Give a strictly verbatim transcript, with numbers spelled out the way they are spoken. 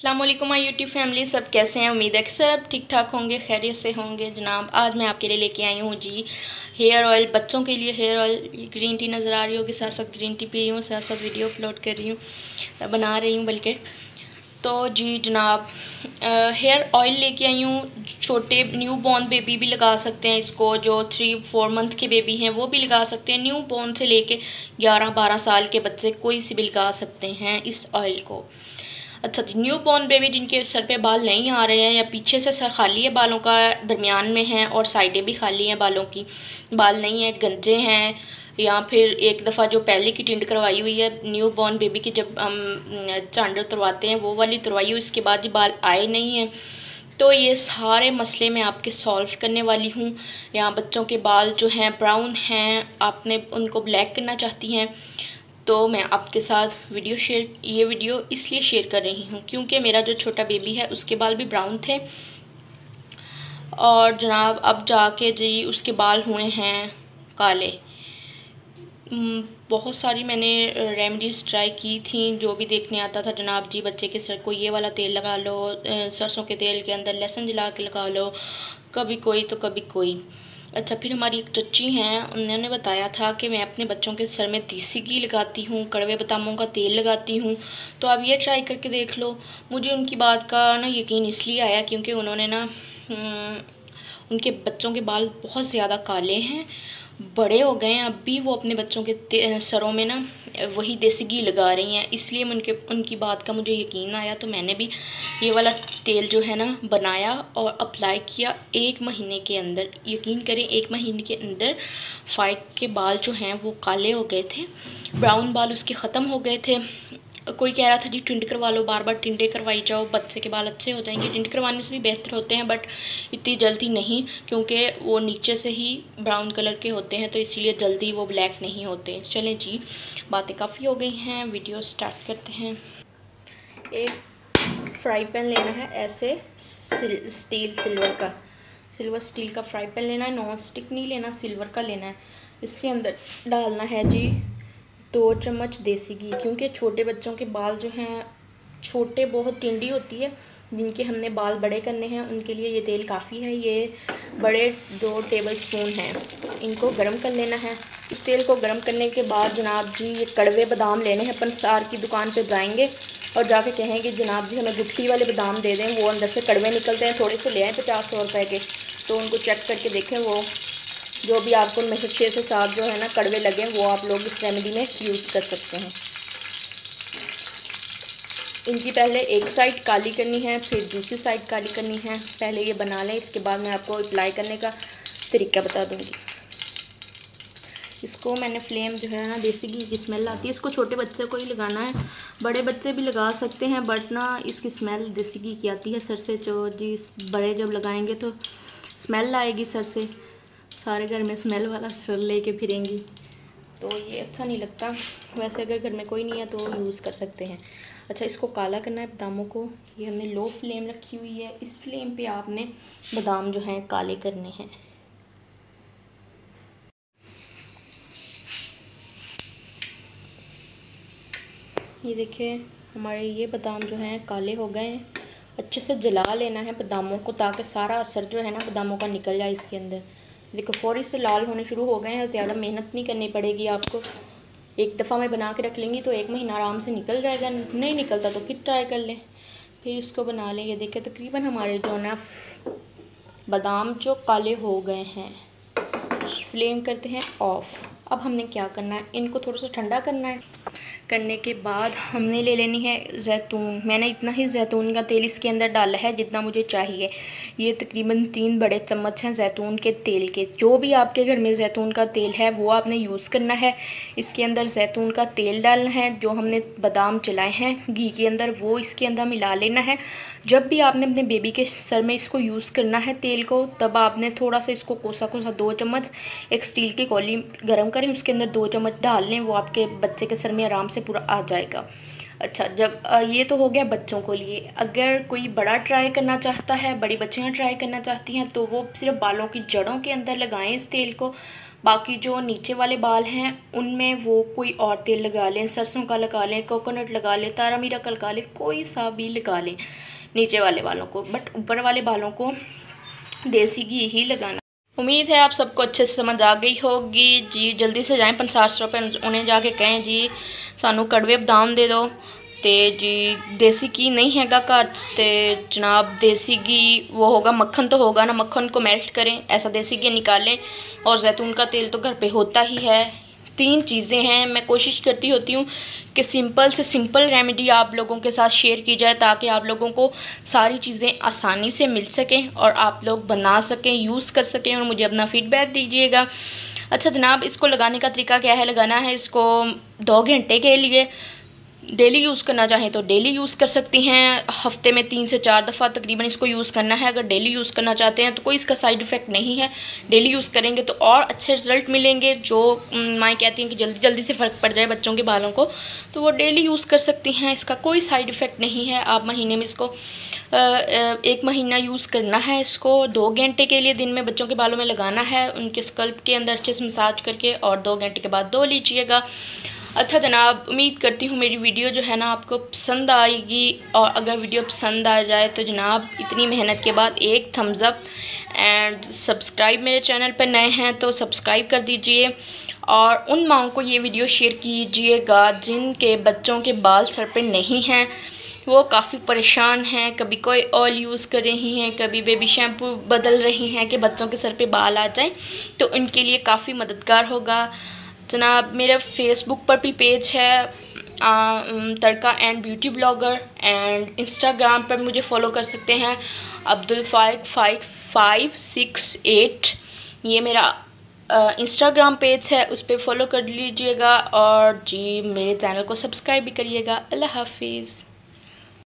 अस्सलाम वालेकुम my YouTube family, सब कैसे हैं। उम्मीद है कि सब ठीक ठाक होंगे, खैरियत से होंगे। जनाब आज मैं आपके लिए लेके आई हूँ जी हेयर ऑयल, बच्चों के लिए हेयर ऑयल। ग्रीन टी नज़र आ रही होगी, साथ साथ ग्रीन टी पी रही हूँ, साथ साथ वीडियो अपलोड कर रही हूँ, बना रही हूँ बल्कि। तो जी जनाब हेयर ऑयल लेके आई हूँ। छोटे न्यू बॉर्न बेबी भी लगा सकते हैं इसको, जो थ्री फोर मंथ के बेबी हैं वो भी लगा सकते हैं। न्यू बॉर्न से लेके ग्यारह बारह साल के बच्चे कोई सी भी लगा सकते हैं इस ऑयल को। अच्छा जी, न्यू बॉर्न बेबी जिनके सर पे बाल नहीं आ रहे हैं या पीछे से सर खाली है बालों का, दरमियान में है और साइडें भी खाली हैं बालों की, बाल नहीं है, गंजे हैं, या फिर एक दफ़ा जो पहले की टिंड करवाई हुई है न्यू बॉर्न बेबी की, जब हम चांड उतरवाते हैं वो वाली उतरवाई हुई, उसके बाद ही बाल आए नहीं हैं। तो ये सारे मसले मैं आपके सॉल्व करने वाली हूँ। यहाँ बच्चों के बाल जो हैं ब्राउन हैं, आपने उनको ब्लैक करना चाहती हैं, तो मैं आपके साथ वीडियो शेयर ये वीडियो इसलिए शेयर कर रही हूँ क्योंकि मेरा जो छोटा बेबी है उसके बाल भी ब्राउन थे, और जनाब अब जाके जी उसके बाल हुए हैं काले। बहुत सारी मैंने रेमेडीज़ ट्राई की थी, जो भी देखने आता था जनाब जी बच्चे के सर को ये वाला तेल लगा लो, सरसों के तेल के अंदर लहसुन जला के लगा लो, कभी कोई तो कभी कोई। अच्छा, फिर हमारी एक चच्ची हैं, उन्होंने बताया था कि मैं अपने बच्चों के सर में देसी घी लगाती हूँ, कड़वे बादामों का तेल लगाती हूँ, तो आप ये ट्राई करके देख लो। मुझे उनकी बात का ना यकीन इसलिए आया क्योंकि उन्होंने ना उनके बच्चों के बाल बहुत ज़्यादा काले हैं, बड़े हो गए हैं, अब भी वो अपने बच्चों के सरों में ना वही देसी घी लगा रही हैं, इसलिए मैं उनके उनकी बात का मुझे यकीन आया, तो मैंने भी ये वाला तेल जो है ना बनाया और अप्लाई किया। एक महीने के अंदर, यकीन करें एक महीने के अंदर फाइक के बाल जो हैं वो काले हो गए थे, ब्राउन बाल उसके ख़त्म हो गए थे। कोई कह रहा था जी टिंड करवा लो, बार बार टिंडे करवाई जाओ, बच्चे के बाल अच्छे हो जाएंगे। टिंड करवाने से भी बेहतर होते हैं, बट इतनी जल्दी नहीं, क्योंकि वो नीचे से ही ब्राउन कलर के होते हैं, तो इसलिए जल्दी वो ब्लैक नहीं होते। चलें जी, बातें काफ़ी हो गई हैं, वीडियो स्टार्ट करते हैं। एक फ्राई पैन लेना है, ऐसे स्टील सिल्वर का सिल्वर स्टील का फ्राई पैन लेना है, नॉन स्टिक नहीं लेना, सिल्वर का लेना है। इसके अंदर डालना है जी दो चम्मच देसी घी, क्योंकि छोटे बच्चों के बाल जो हैं छोटे, बहुत टिंडी होती है, जिनके हमने बाल बड़े करने हैं उनके लिए ये तेल काफ़ी है। ये बड़े दो टेबल स्पून हैं, इनको गरम कर लेना है। इस तेल को गरम करने के बाद जनाब जी ये कड़वे बादाम लेने हैं, पंसार की दुकान पे जाएंगे और जाके कहेंगे जनाब जी हमें गुट्ठी वाले बादाम दे दें, वो अंदर से कड़वे निकलते हैं, थोड़े से ले आएँ पचास सौ रुपये के, तो उनको चेक करके देखें, वो जो भी आपको उनमें से छः से सात जो है ना कड़वे लगे वो आप लोग इस रेमेडी में यूज़ कर सकते हैं। इनकी पहले एक साइड काली करनी है, फिर दूसरी साइड काली करनी है। पहले ये बना लें, इसके बाद मैं आपको अप्लाई करने का तरीका बता दूंगी। इसको मैंने फ्लेम जो है ना, देसी घी की स्मेल आती है, इसको छोटे बच्चे को ही लगाना है, बड़े बच्चे भी लगा सकते हैं, बट ना इसकी स्मेल देसी घी की आती है सर से, जो जी बड़े जब लगाएंगे तो स्मेल आएगी सर से, सारे घर में स्मेल वाला सर लेके फिरेंगी, तो ये अच्छा नहीं लगता। वैसे अगर घर में कोई नहीं है तो यूज़ कर सकते हैं। अच्छा, इसको काला करना है बादामों को, ये हमने लो फ्लेम रखी हुई है, इस फ्लेम पे आपने बादाम जो हैं काले करने हैं। ये देखिए हमारे ये बादाम जो हैं काले हो गए हैं। अच्छे से जला लेना है बादामों को, ताकि सारा असर जो है ना बादामों का निकल जाए इसके अंदर। देखो फ़ौरी से लाल होने शुरू हो गए हैं, ज़्यादा मेहनत नहीं करनी पड़ेगी आपको। एक दफ़ा में बना के रख लेंगी तो एक महीना आराम से निकल जाएगा, नहीं निकलता तो फिर ट्राई कर लें, फिर इसको बना लें। ये देखिए तकरीबन हमारे जो ना बादाम जो काले हो गए हैं। फ्लेम करते हैं ऑफ़। अब हमने क्या करना है, इनको थोड़ा सा ठंडा करना है। करने के बाद हमने ले लेनी है जैतून। मैंने इतना ही जैतून का तेल इसके अंदर डाला है जितना मुझे चाहिए। ये तकरीबन तीन बड़े चम्मच हैं जैतून के तेल के। जो भी आपके घर में जैतून का तेल है वो आपने यूज़ करना है। इसके अंदर जैतून का तेल डालना है, जो हमने बादाम चलाए हैं घी के अंदर वो इसके अंदर मिला लेना है। जब भी आपने अपने बेबी के सर में इसको यूज़ करना है तेल को, तब आपने थोड़ा सा इसको कोसा कोसा दो चम्मच एक स्टील की कौली गर्म करें, उसके अंदर दो चम्मच डाल लें, वो आपके बच्चे के सर में आराम से पूरा आ जाएगा। अच्छा, जब ये तो हो गया बच्चों को लिए। अगर कोई बड़ा ट्राई करना चाहता है, बड़ी बच्चियां ट्राई करना चाहती हैं, तो वो सिर्फ बालों की जड़ों के अंदर लगाएं इस तेल को, बाकी जो नीचे वाले बाल हैं उनमें वो कोई और तेल लगा लें, सरसों का लगा लें, कोकोनट लगा लें, तारा मीरा का लगा लें, कोई सा भी लगा लें नीचे वाले बालों को, बट ऊपर वाले बालों को देसी घी ही लगाना। उम्मीद है आप सबको अच्छे से समझ आ गई होगी जी। जल्दी से जाएं पंसार स्टोर पर, उन्हें जाके कहें जी सानू कड़वे बदाम दे दो, तो जी देसी घी नहीं हैगा घर, तो जनाब देसी घी वो होगा, मक्खन तो होगा ना, मक्खन को मेल्ट करें, ऐसा देसी घी निकालें, और जैतून का तेल तो घर पे होता ही है। तीन चीज़ें हैं। मैं कोशिश करती होती हूँ कि सिंपल से सिंपल रेमेडी आप लोगों के साथ शेयर की जाए, ताकि आप लोगों को सारी चीज़ें आसानी से मिल सकें और आप लोग बना सकें, यूज़ कर सकें, और मुझे अपना फ़ीडबैक दीजिएगा। अच्छा जनाब, इसको लगाने का तरीका क्या है? लगाना है इसको दो घंटे के लिए। डेली यूज़ करना चाहें तो डेली यूज़ कर सकती हैं, हफ्ते में तीन से चार दफ़ा तकरीबन इसको यूज़ करना है। अगर डेली यूज़ करना चाहते हैं तो कोई इसका साइड इफ़ेक्ट नहीं है, डेली यूज़ करेंगे तो और अच्छे रिज़ल्ट मिलेंगे। जो माएँ कहती हैं कि जल्दी जल्दी से फ़र्क पड़ जाए बच्चों के बालों को, तो वो डेली यूज़ कर सकती हैं, इसका कोई साइड इफ़ेक्ट नहीं है। आप महीने में इसको एक महीना यूज़ करना है, इसको दो घंटे के लिए दिन में बच्चों के बालों में लगाना है, उनके स्कल्प के अंदर अच्छे से मसाज करके, और दो घंटे के बाद धो लीजिएगा। अच्छा जनाब, उम्मीद करती हूँ मेरी वीडियो जो है ना आपको पसंद आएगी, और अगर वीडियो पसंद आ जाए तो जनाब इतनी मेहनत के बाद एक थम्स अप, एंड सब्सक्राइब, मेरे चैनल पर नए हैं तो सब्सक्राइब कर दीजिए, और उन माओं को ये वीडियो शेयर कीजिएगा जिनके बच्चों के बाल सर पे नहीं हैं, वो काफ़ी परेशान हैं, कभी कोई ऑयल यूज़ कर रही हैं, कभी बेबी शैम्पू बदल रही हैं कि बच्चों के सर पे बाल आ जाएं, तो उनके लिए काफ़ी मददगार होगा जनाब। मेरा फेसबुक पर भी पेज है आ, Tadka and beauty blogger, and Instagram पर मुझे फॉलो कर सकते हैं Abdul Faiq five five six eight, ये मेरा इंस्टाग्राम पेज है, उस पर फॉलो कर लीजिएगा, और जी मेरे चैनल को सब्सक्राइब भी करिएगा। अल्लाह हाफिज़।